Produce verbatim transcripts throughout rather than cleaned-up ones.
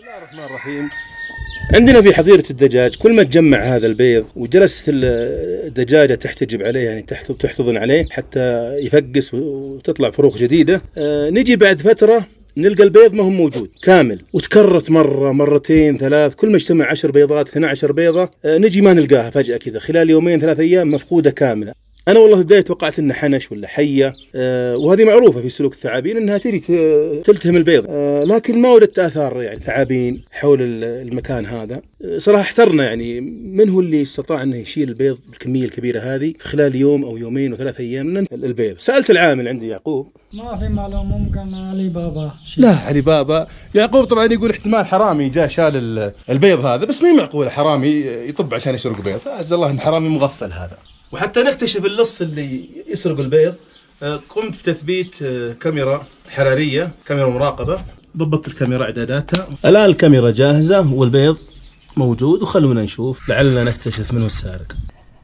بسم الله الرحمن الرحيم. عندنا في حظيرة الدجاج كل ما تجمع هذا البيض وجلست الدجاجة تحتجب عليه، يعني تحتضن عليه حتى يفقس وتطلع فروخ جديدة. آه نجي بعد فترة نلقى البيض ما هو موجود كامل، وتكررت مرة مرتين ثلاث، كل ما اجتمع عشر بيضات اثنتي عشرة بيضة آه نجي ما نلقاها فجأة كذا خلال يومين ثلاث أيام مفقودة كاملة. أنا والله في البداية توقعت إنه حنش ولا حية، آه وهذه معروفة في سلوك الثعابين إنها تجي تلتهم البيض، آه لكن ما وجدت آثار يعني ثعابين حول المكان هذا. آه صراحة احترنا يعني من هو اللي استطاع إنه يشيل البيض بالكمية الكبيرة هذه في خلال يوم أو يومين وثلاث أيام من البيض. سألت العامل عندي يعقوب، ما في معلومة، ممكن علي بابا. لا علي بابا. يعقوب طبعا يقول احتمال حرامي جاء شال البيض هذا، بس ما هي معقولة حرامي يطب عشان يسرق بيض، فعز الله إن حرامي مغفل هذا. وحتى نكتشف اللص اللي يسرق البيض قمت بتثبيت كاميرا حرارية، كاميرا مراقبة، ضبطت الكاميرا إعداداتها. الآن الكاميرا جاهزة والبيض موجود، وخلونا نشوف لعلنا نكتشف من هو السارق.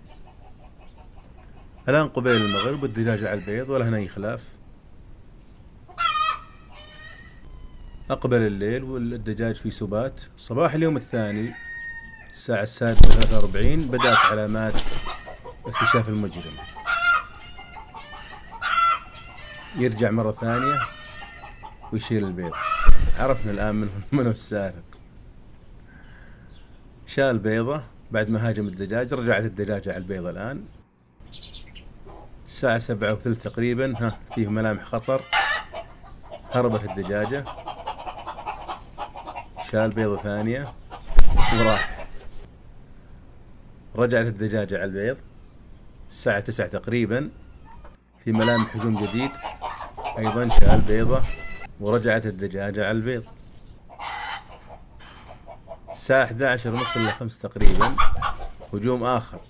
الآن قبيل المغرب والدجاجة على البيض ولا هنا أي خلاف. أقبل الليل والدجاج في سبات. صباح اليوم الثاني الساعة السادسة ثلاثة وأربعين بدأت علامات اكتشاف المجرم. يرجع مرة ثانية ويشيل البيض. عرفنا الآن من منو السارق. شال البيضة بعد ما هاجم الدجاج. رجعت الدجاجة على البيضة الآن الساعة سبعة وثلث تقريبا. ها فيه ملامح خطر. هربت الدجاجة، شال بيضة ثانية وراح. رجعت الدجاجة على البيض الساعة تسعة تقريبا في ملامح هجوم جديد. أيضا شال بيضة ورجعت الدجاجة على البيض. الساعة إحدى عشر ونص إلى خمس تقريبا هجوم آخر.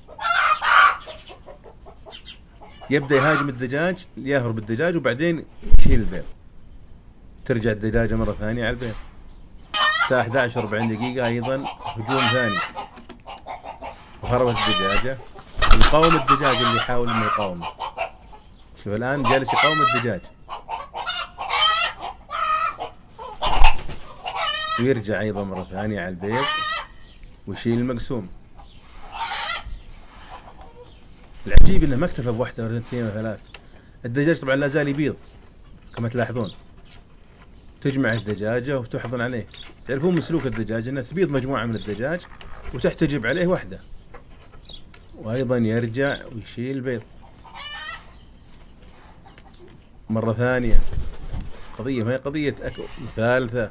يبدأ يهاجم الدجاج، يهرب الدجاج وبعدين يشيل البيض. ترجع الدجاجة مرة ثانية على البيض. الساعة إحدى عشر وأربعين دقيقة أيضا هجوم ثاني وهربت الدجاجة. يقاوم الدجاج اللي يحاول انه يقاومه. شوف الآن جالس يقاوم الدجاج ويرجع أيضا مرة ثانية على البيض ويشيل المقسوم. العجيب انه ما اكتفى بواحدة ولا اثنين ولا ثلاث. الدجاج طبعا لا زال يبيض كما تلاحظون. تجمع الدجاجة وتحضن عليه. تعرفون من سلوك الدجاج انها تبيض مجموعة من الدجاج وتحتجب عليه واحدة، وأيضا يرجع ويشيل البيض مرة ثانية. قضية ما هي قضية أكل. ثالثة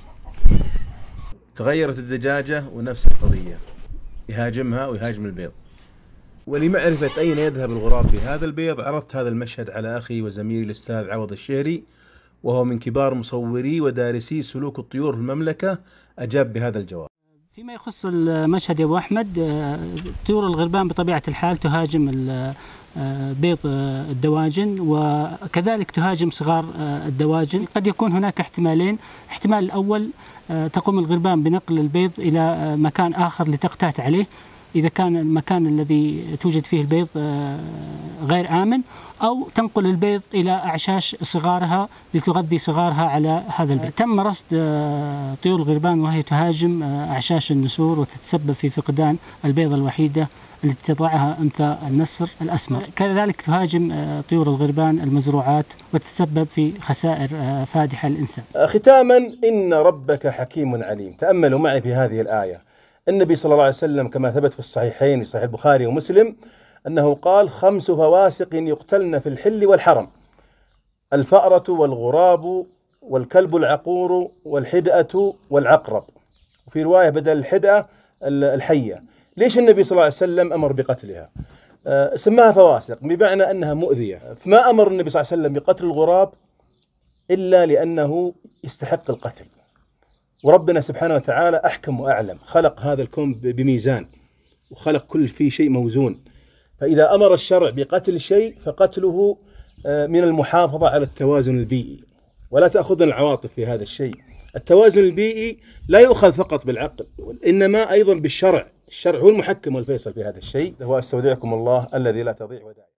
تغيرت الدجاجة ونفس القضية، يهاجمها ويهاجم البيض. ولمعرفة أين يذهب الغراب في هذا البيض عرضت هذا المشهد على أخي وزميلي الأستاذ عوض الشهري، وهو من كبار مصوري ودارسي سلوك الطيور في المملكة. أجاب بهذا الجواب. فيما يخص المشهد يا أبو أحمد، طيور الغربان بطبيعة الحال تهاجم بيض الدواجن وكذلك تهاجم صغار الدواجن. قد يكون هناك احتمالين. الاحتمال الأول تقوم الغربان بنقل البيض إلى مكان آخر لتقتات عليه إذا كان المكان الذي توجد فيه البيض غير آمن، أو تنقل البيض إلى أعشاش صغارها لتغذي صغارها على هذا البيض. تم رصد طيور الغربان وهي تهاجم أعشاش النسور وتتسبب في فقدان البيضة الوحيدة التي تضعها أنثى النسر الأسمر. كذلك تهاجم طيور الغربان المزروعات وتتسبب في خسائر فادحة للإنسان. ختاما، إن ربك حكيم عليم. تأملوا معي في هذه الآية. النبي صلى الله عليه وسلم كما ثبت في الصحيحين، صحيح البخاري ومسلم، أنه قال: خمس فواسق يقتلن في الحل والحرم: الفأرة والغراب والكلب العقور والحدأة والعقرب. وفي رواية بدل الحدأة الحية. ليش النبي صلى الله عليه وسلم أمر بقتلها؟ أه سماها فواسق بمعنى أنها مؤذية. فما أمر النبي صلى الله عليه وسلم بقتل الغراب إلا لأنه يستحق القتل. وربنا سبحانه وتعالى أحكم وأعلم، خلق هذا الكون بميزان وخلق كل فيه شيء موزون. فإذا أمر الشرع بقتل شيء فقتله من المحافظة على التوازن البيئي. ولا تأخذنا العواطف في هذا الشيء. التوازن البيئي لا يؤخذ فقط بالعقل، إنما أيضا بالشرع. الشرع هو المحكم والفيصل في هذا الشيء. وأستودعكم الله الذي لا تضيع ودائعه.